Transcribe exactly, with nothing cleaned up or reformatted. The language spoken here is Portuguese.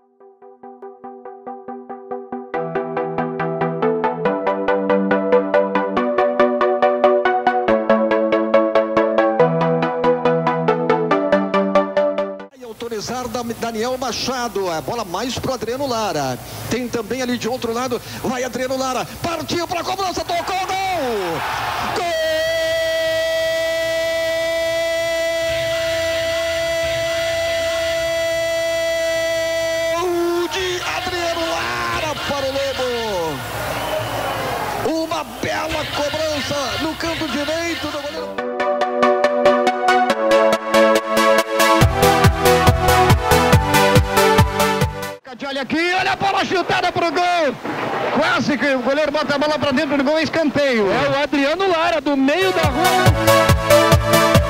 Autorizar da Daniel Machado, a bola mais pro Adriano Lara. Tem também ali de outro lado, vai Adriano Lara, partiu para a cobrança, tocou, gol! Gol! De Adriano Lara para o Lobo. Uma bela cobrança no canto direito do goleiro. Olha aqui, olha a bola chutada pro gol. Quase que o goleiro bota a bola pra dentro do gol, escanteio. É o Adriano Lara, do meio da rua.